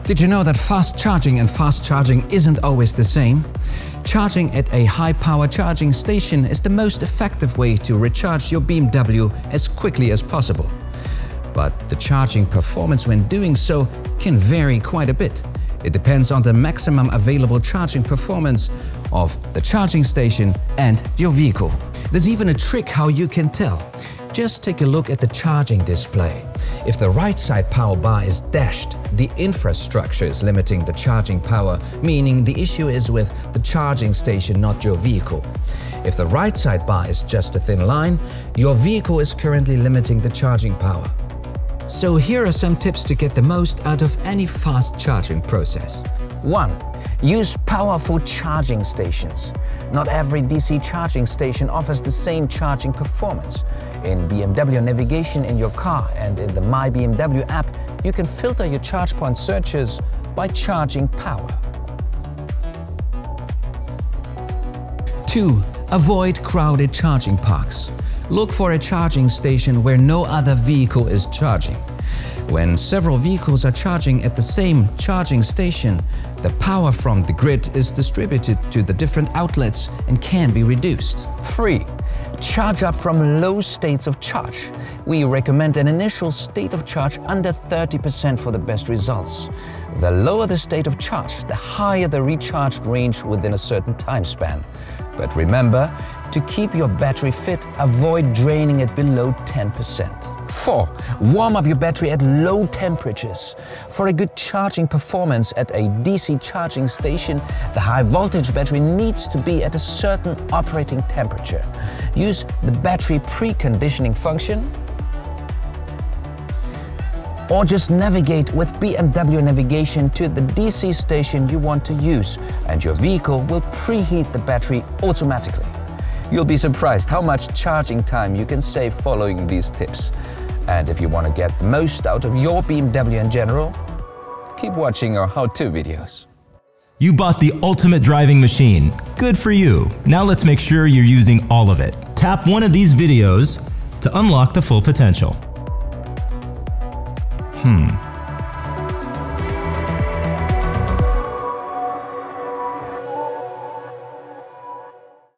Did you know that fast charging and fast charging isn't always the same? Charging at a high-power charging station is the most effective way to recharge your BMW as quickly as possible. But the charging performance when doing so can vary quite a bit. It depends on the maximum available charging performance of the charging station and your vehicle. There's even a trick how you can tell. Just take a look at the charging display. If the right side power bar is dashed, the infrastructure is limiting the charging power, meaning the issue is with the charging station, not your vehicle. If the right side bar is just a thin line, your vehicle is currently limiting the charging power. So here are some tips to get the most out of any fast charging process. 1. Use powerful charging stations. Not every DC charging station offers the same charging performance. In BMW navigation in your car and in the My BMW app, you can filter your charge point searches by charging power. 2. Avoid crowded charging parks. Look for a charging station where no other vehicle is charging. When several vehicles are charging at the same charging station, the power from the grid is distributed to the different outlets and can be reduced. 3. Charge up from low states of charge. We recommend an initial state of charge under 30% for the best results. The lower the state of charge, the higher the recharged range within a certain time span. But remember, to keep your battery fit, avoid draining it below 10%. 4. Warm up your battery at low temperatures. For a good charging performance at a DC charging station, the high voltage battery needs to be at a certain operating temperature. Use the battery preconditioning function, or just navigate with BMW navigation to the DC station you want to use, and your vehicle will preheat the battery automatically. You'll be surprised how much charging time you can save following these tips. And if you want to get the most out of your BMW in general, keep watching our how-to videos. You bought the ultimate driving machine. Good for you. Now let's make sure you're using all of it. Tap one of these videos to unlock the full potential.